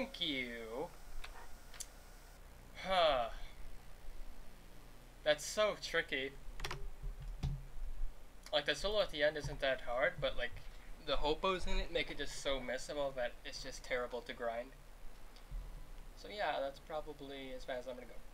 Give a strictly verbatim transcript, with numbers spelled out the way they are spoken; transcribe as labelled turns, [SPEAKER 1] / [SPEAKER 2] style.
[SPEAKER 1] Thank you. Huh. That's so tricky. Like, the solo at the end isn't that hard, but like, the hopos in it make it just so missable that it's just terrible to grind. So yeah, that's probably as fast as I'm gonna go.